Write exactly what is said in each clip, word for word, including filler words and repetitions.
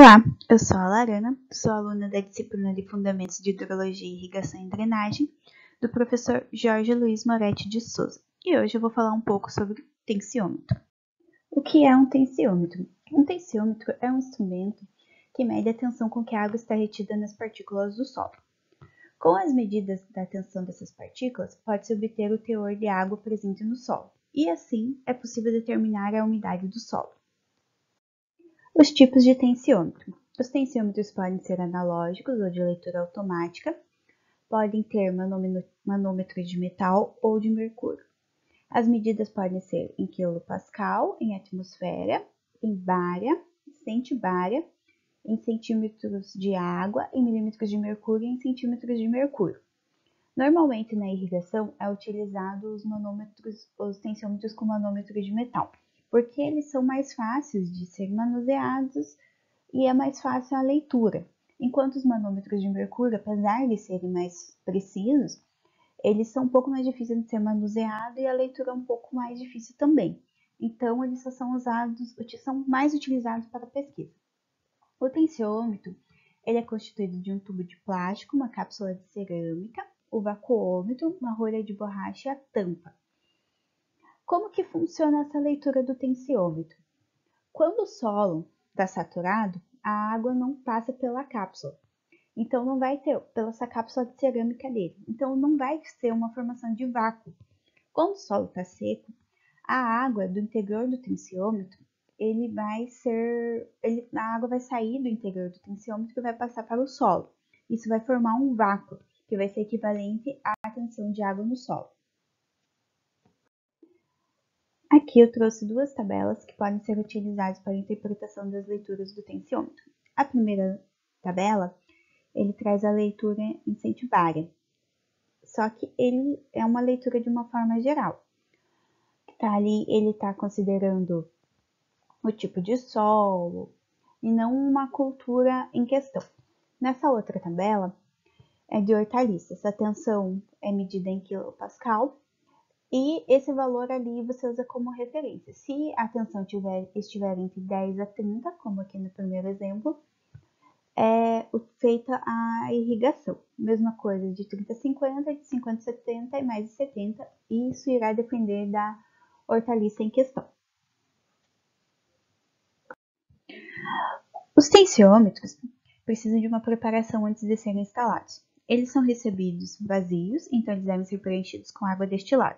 Olá, eu sou a Larana, sou aluna da disciplina de Fundamentos de Hidrologia e Irrigação e Drenagem, do professor Jorge Luiz Moretti de Souza, e hoje eu vou falar um pouco sobre tensiômetro. O que é um tensiômetro? Um tensiômetro é um instrumento que mede a tensão com que a água está retida nas partículas do solo. Com as medidas da tensão dessas partículas, pode-se obter o teor de água presente no solo, e assim é possível determinar a umidade do solo. Os tipos de tensiômetro. Os tensiômetros podem ser analógicos ou de leitura automática, podem ter manômetros de metal ou de mercúrio. As medidas podem ser em quilopascal, em atmosfera, em bária, centibária, em centímetros de água, em milímetros de mercúrio e em centímetros de mercúrio. Normalmente na irrigação é utilizado os manômetros, os tensiômetros com manômetro de metal, porque eles são mais fáceis de ser manuseados e é mais fácil a leitura. Enquanto os manômetros de mercúrio, apesar de serem mais precisos, eles são um pouco mais difíceis de ser manuseados e a leitura é um pouco mais difícil também. Então, eles só são usados, são mais utilizados para pesquisa. O tensiômetro, ele é constituído de um tubo de plástico, uma cápsula de cerâmica, o vacuômetro, uma rolha de borracha e a tampa. Como que funciona essa leitura do tensiômetro? Quando o solo está saturado, a água não passa pela cápsula. Então, não vai ter, pela essa cápsula de cerâmica dele. Então, não vai ser uma formação de vácuo. Quando o solo está seco, a água do interior do tensiômetro, ele vai ser, ele, a água vai sair do interior do tensiômetro e vai passar para o solo. Isso vai formar um vácuo, que vai ser equivalente à tensão de água no solo. Aqui eu trouxe duas tabelas que podem ser utilizadas para a interpretação das leituras do tensiômetro. A primeira tabela, ele traz a leitura em centibária, só que ele é uma leitura de uma forma geral. Tá ali, ele está considerando o tipo de solo e não uma cultura em questão. Nessa outra tabela, é de hortaliças. A tensão é medida em quilopascal. E esse valor ali você usa como referência. Se a tensão tiver, estiver entre dez a trinta, como aqui no primeiro exemplo, é feita a irrigação. Mesma coisa de trinta a cinquenta, de cinquenta a setenta e mais de setenta. E isso irá depender da hortaliça em questão. Os tensiômetros precisam de uma preparação antes de serem instalados. Eles são recebidos vazios, então eles devem ser preenchidos com água destilada.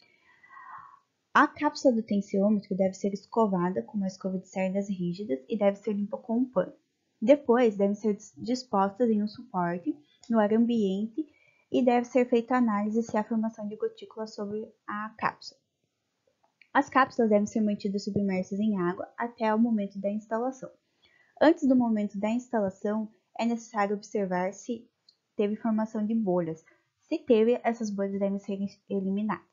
A cápsula do tensiômetro deve ser escovada com uma escova de cerdas rígidas e deve ser limpa com um pano. Depois, devem ser dispostas em um suporte no ar ambiente e deve ser feita a análise se há formação de gotículas sobre a cápsula. As cápsulas devem ser mantidas submersas em água até o momento da instalação. Antes do momento da instalação, é necessário observar se teve formação de bolhas. Se teve, essas bolhas devem ser eliminadas.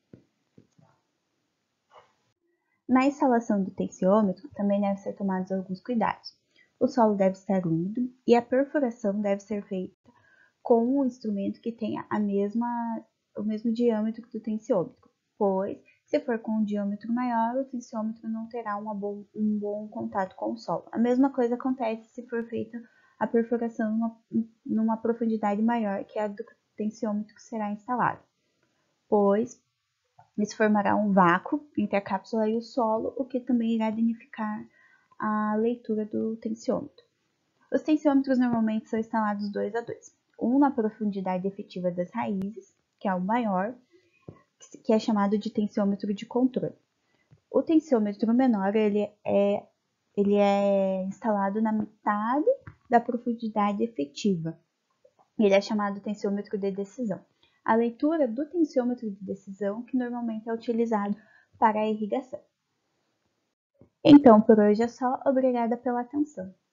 Na instalação do tensiômetro, também devem ser tomados alguns cuidados. O solo deve estar úmido e a perfuração deve ser feita com um instrumento que tenha a mesma, o mesmo diâmetro do tensiômetro, pois, se for com um diâmetro maior, o tensiômetro não terá uma bom, um bom contato com o solo. A mesma coisa acontece se for feita a perfuração numa, numa profundidade maior que a do tensiômetro que será instalado, pois isso formará um vácuo entre a cápsula e o solo, o que também irá danificar a leitura do tensiômetro. Os tensiômetros normalmente são instalados dois a dois, um na profundidade efetiva das raízes, que é o maior, que é chamado de tensiômetro de controle. O tensiômetro menor ele é, ele é instalado na metade da profundidade efetiva. Ele é chamado tensiômetro de decisão. A leitura do tensiômetro de decisão, que normalmente é utilizado para a irrigação. Então, por hoje é só. Obrigada pela atenção.